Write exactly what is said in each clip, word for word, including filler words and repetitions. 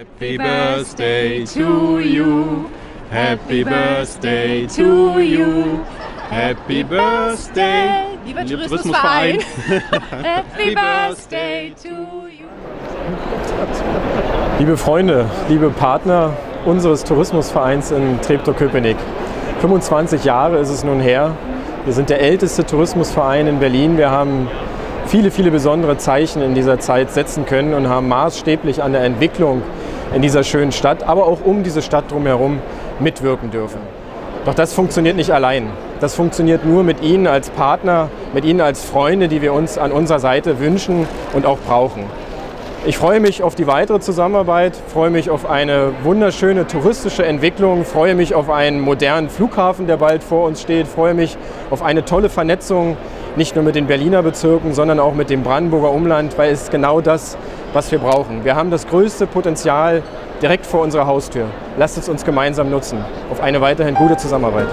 Happy Birthday to you, Happy Birthday to you, Happy Birthday, lieber Tourismusverein, Happy Birthday to you. Liebe Freunde, liebe Partner unseres Tourismusvereins in Treptow-Köpenick, fünfundzwanzig Jahre ist es nun her. Wir sind der älteste Tourismusverein in Berlin. Wir haben viele, viele besondere Zeichen in dieser Zeit setzen können und haben maßstäblich an der Entwicklung in dieser schönen Stadt, aber auch um diese Stadt drumherum mitwirken dürfen. Doch das funktioniert nicht allein. Das funktioniert nur mit Ihnen als Partner, mit Ihnen als Freunde, die wir uns an unserer Seite wünschen und auch brauchen. Ich freue mich auf die weitere Zusammenarbeit, freue mich auf eine wunderschöne touristische Entwicklung, freue mich auf einen modernen Flughafen, der bald vor uns steht, freue mich auf eine tolle Vernetzung, nicht nur mit den Berliner Bezirken, sondern auch mit dem Brandenburger Umland, weil es genau das, was wir brauchen. Wir haben das größte Potenzial direkt vor unserer Haustür. Lasst es uns gemeinsam nutzen. Auf eine weiterhin gute Zusammenarbeit.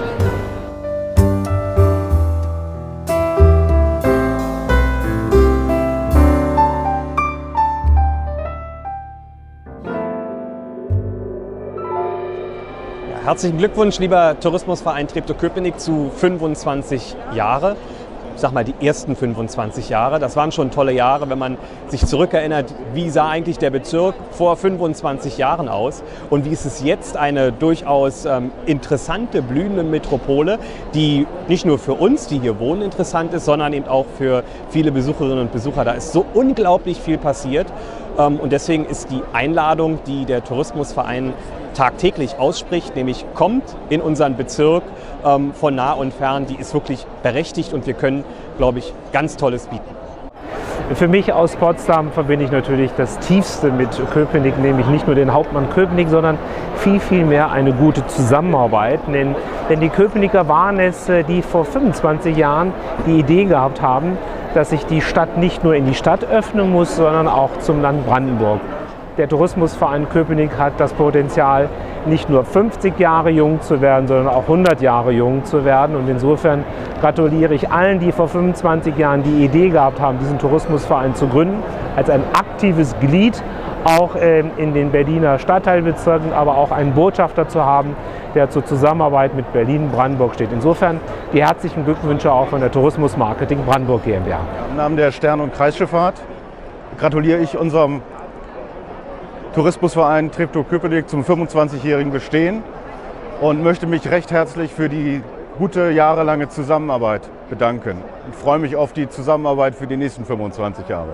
Herzlichen Glückwunsch, lieber Tourismusverein Treptow-Köpenick, zu fünfundzwanzig Jahre. Ich sag mal, die ersten fünfundzwanzig Jahre. Das waren schon tolle Jahre, wenn man sich zurückerinnert, wie sah eigentlich der Bezirk vor fünfundzwanzig Jahren aus und wie ist es jetzt, eine durchaus ähm, interessante, blühende Metropole, die nicht nur für uns, die hier wohnen, interessant ist, sondern eben auch für viele Besucherinnen und Besucher. Da ist so unglaublich viel passiert ähm, und deswegen ist die Einladung, die der Tourismusverein tagtäglich ausspricht, nämlich kommt in unseren Bezirk ähm, von nah und fern, die ist wirklich berechtigt und wir können, glaube ich, ganz Tolles bieten. Für mich aus Potsdam verbinde ich natürlich das Tiefste mit Köpenick, nämlich nicht nur den Hauptmann Köpenick, sondern viel, viel mehr eine gute Zusammenarbeit. Denn, denn die Köpenicker waren es, die vor fünfundzwanzig Jahren die Idee gehabt haben, dass sich die Stadt nicht nur in die Stadt öffnen muss, sondern auch zum Land Brandenburg. Der Tourismusverein Köpenick hat das Potenzial, nicht nur fünfzig Jahre jung zu werden, sondern auch hundert Jahre jung zu werden. Und insofern gratuliere ich allen, die vor fünfundzwanzig Jahren die Idee gehabt haben, diesen Tourismusverein zu gründen, als ein aktives Glied auch in den Berliner Stadtteilbezirken, aber auch einen Botschafter zu haben, der zur Zusammenarbeit mit Berlin-Brandenburg steht. Insofern die herzlichen Glückwünsche auch von der Tourismusmarketing Brandenburg GmbH. Im Namen der Stern- und Kreisschifffahrt gratuliere ich unserem Tourismusverein Treptow-Köpenick zum fünfundzwanzigjährigen Bestehen und möchte mich recht herzlich für die gute jahrelange Zusammenarbeit bedanken. Ich freue mich auf die Zusammenarbeit für die nächsten fünfundzwanzig Jahre.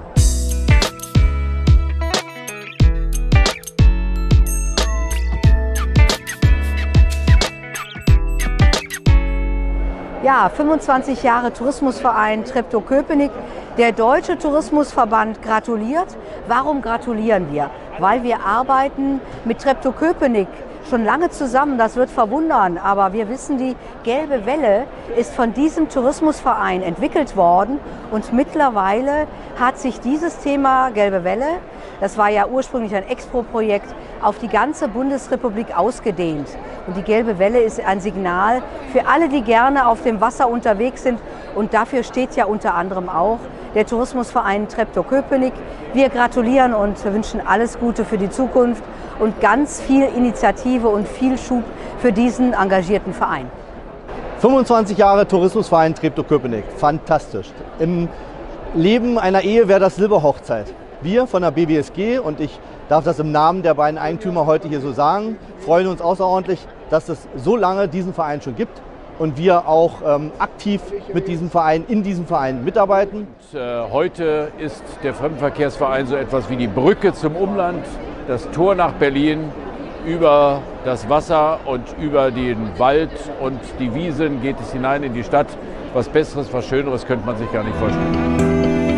Ja, fünfundzwanzig Jahre Tourismusverein Treptow-Köpenick. Der Deutsche Tourismusverband gratuliert. Warum gratulieren wir? Weil wir arbeiten mit Treptow-Köpenick schon lange zusammen, das wird verwundern, aber wir wissen, die Gelbe Welle ist von diesem Tourismusverein entwickelt worden und mittlerweile hat sich dieses Thema Gelbe Welle, das war ja ursprünglich ein Expo-Projekt, auf die ganze Bundesrepublik ausgedehnt. Und die Gelbe Welle ist ein Signal für alle, die gerne auf dem Wasser unterwegs sind. Und dafür steht ja unter anderem auch der Tourismusverein Treptow-Köpenick. Wir gratulieren und wünschen alles Gute für die Zukunft und ganz viel Initiative und viel Schub für diesen engagierten Verein. fünfundzwanzig Jahre Tourismusverein Treptow-Köpenick, fantastisch. Im Leben einer Ehe wäre das Silberhochzeit. Wir von der B W S G, und ich darf das im Namen der beiden Eigentümer heute hier so sagen, freuen uns außerordentlich, dass es so lange diesen Verein schon gibt und wir auch ähm, aktiv mit diesem Verein, in diesem Verein mitarbeiten. Und, äh, heute ist der Fremdenverkehrsverein so etwas wie die Brücke zum Umland, das Tor nach Berlin. Über das Wasser und über den Wald und die Wiesen geht es hinein in die Stadt. Was Besseres, was Schöneres könnte man sich gar nicht vorstellen.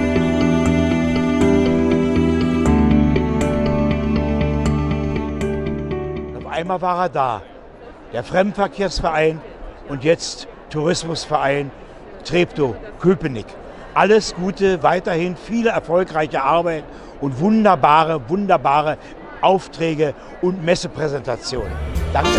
Einmal war er da, der Fremdenverkehrsverein und jetzt Tourismusverein Treptow-Köpenick. Alles Gute, weiterhin viele erfolgreiche Arbeit und wunderbare, wunderbare Aufträge und Messepräsentationen. Danke.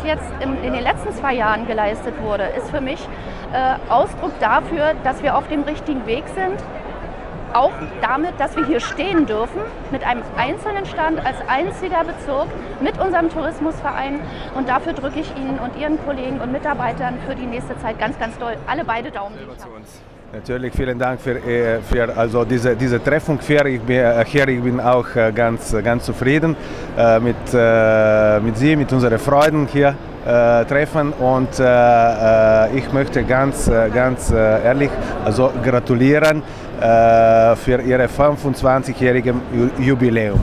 jetzt in, in den letzten zwei Jahren geleistet wurde, ist für mich äh, Ausdruck dafür, dass wir auf dem richtigen Weg sind. Auch damit, dass wir hier stehen dürfen, mit einem einzelnen Stand als einziger Bezirk, mit unserem Tourismusverein. Und dafür drücke ich Ihnen und Ihren Kollegen und Mitarbeitern für die nächste Zeit ganz, ganz doll alle beide Daumen. Natürlich vielen Dank für, für also diese, diese Treffung hier. Ich bin, hier. Ich bin auch ganz, ganz zufrieden mit, mit Sie, mit unseren Freunden hier äh, treffen. Und äh, ich möchte ganz, ganz ehrlich also gratulieren äh, für Ihr fünfundzwanzigjähriges Jubiläum.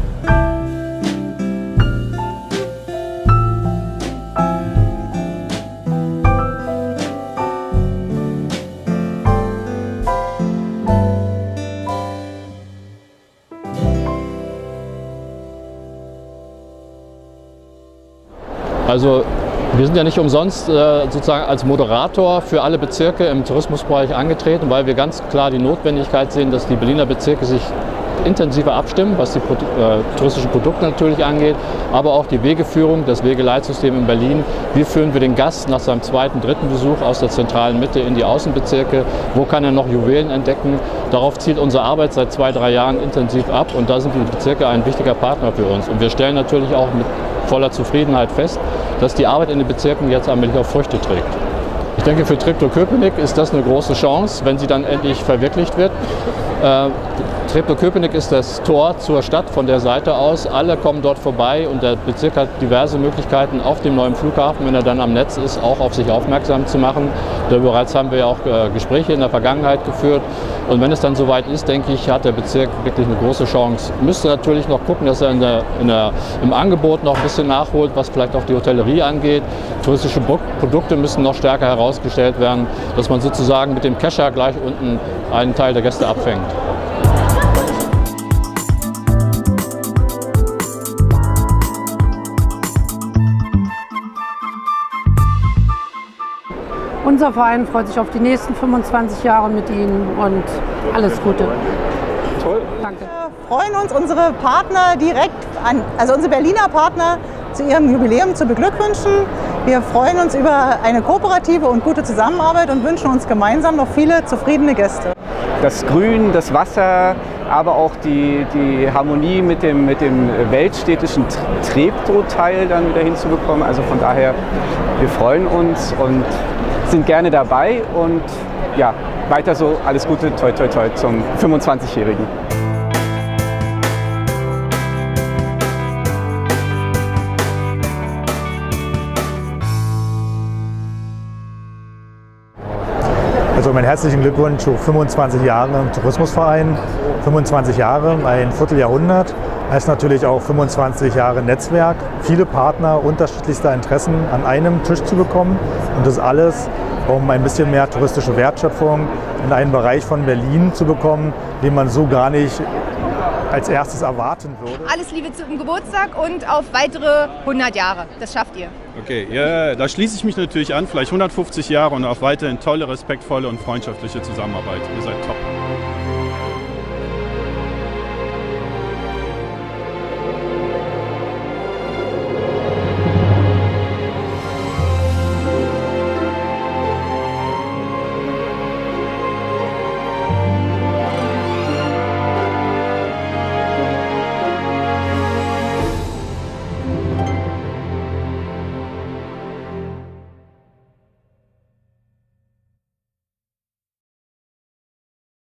Also wir sind ja nicht umsonst äh, sozusagen als Moderator für alle Bezirke im Tourismusbereich angetreten, weil wir ganz klar die Notwendigkeit sehen, dass die Berliner Bezirke sich intensiver abstimmen, was die Pro äh, touristischen Produkte natürlich angeht, aber auch die Wegeführung, das Wegeleitssystem in Berlin. Wie führen wir den Gast nach seinem zweiten, dritten Besuch aus der zentralen Mitte in die Außenbezirke? Wo kann er noch Juwelen entdecken? Darauf zielt unsere Arbeit seit zwei, drei Jahren intensiv ab und da sind die Bezirke ein wichtiger Partner für uns. Und wir stellen natürlich auch mit voller Zufriedenheit fest, dass die Arbeit in den Bezirken jetzt allmählich auch Früchte trägt. Ich denke, für Treptow-Köpenick ist das eine große Chance, wenn sie dann endlich verwirklicht wird. Äh, Treptow-Köpenick ist das Tor zur Stadt von der Seite aus. Alle kommen dort vorbei und der Bezirk hat diverse Möglichkeiten, auf dem neuen Flughafen, wenn er dann am Netz ist, auch auf sich aufmerksam zu machen. Da bereits haben wir ja auch äh, Gespräche in der Vergangenheit geführt. Und wenn es dann soweit ist, denke ich, hat der Bezirk wirklich eine große Chance. Müsste natürlich noch gucken, dass er in der, in der, im Angebot noch ein bisschen nachholt, was vielleicht auch die Hotellerie angeht. Touristische Produkte müssen noch stärker herausgestellt werden, dass man sozusagen mit dem Kescher gleich unten einen Teil der Gäste abfängt. Unser Verein freut sich auf die nächsten fünfundzwanzig Jahre mit Ihnen und alles Gute. Toll. Danke. Wir freuen uns, unsere Partner direkt an, also unsere Berliner Partner zu ihrem Jubiläum zu beglückwünschen. Wir freuen uns über eine kooperative und gute Zusammenarbeit und wünschen uns gemeinsam noch viele zufriedene Gäste. Das Grün, das Wasser, aber auch die, die Harmonie mit dem, mit dem weltstädtischen Treptow-Teil dann wieder hinzubekommen. Also von daher, wir freuen uns und sind gerne dabei und ja, weiter so, alles Gute, toi toi toi zum fünfundzwanzigjährigen. Also meinen herzlichen Glückwunsch zu fünfundzwanzig Jahren im Tourismusverein. fünfundzwanzig Jahre, ein Vierteljahrhundert, heißt natürlich auch fünfundzwanzig Jahre Netzwerk, viele Partner unterschiedlichster Interessen an einem Tisch zu bekommen und das alles, um ein bisschen mehr touristische Wertschöpfung in einen Bereich von Berlin zu bekommen, den man so gar nicht als erstes erwarten würde. Alles Liebe zum Geburtstag und auf weitere hundert Jahre. Das schafft ihr. Okay, ja, da schließe ich mich natürlich an. Vielleicht hundertfünfzig Jahre und auf weiterhin tolle, respektvolle und freundschaftliche Zusammenarbeit. Ihr seid top.